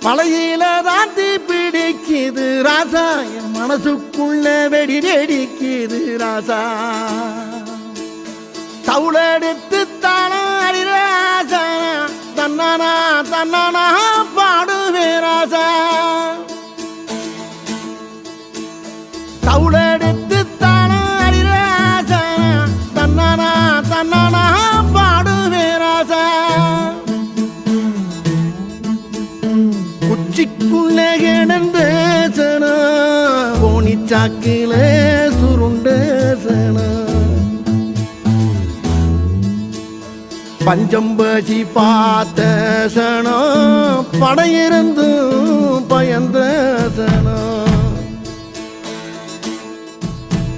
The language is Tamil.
மலையில தாண்டி பிடிக்குது ராசா என் மனசுக்குள்ள வெடி வெடிக்குது ராசா தவுளெடுத்து தானாடி ராசா தன்னானா தன்னானா பாடுவே ராசா தவுளெடுத்து தானாடி ராசா தன்னானா தன்னானா பாடுவே ராசா குச்சிக்குள்ள கிடந்த சனா ஓனிச்சாக்கில சுருண்ட சனா பஞ்சம்பசி பார்த்த சனா படையிருந்து பயந்த சனா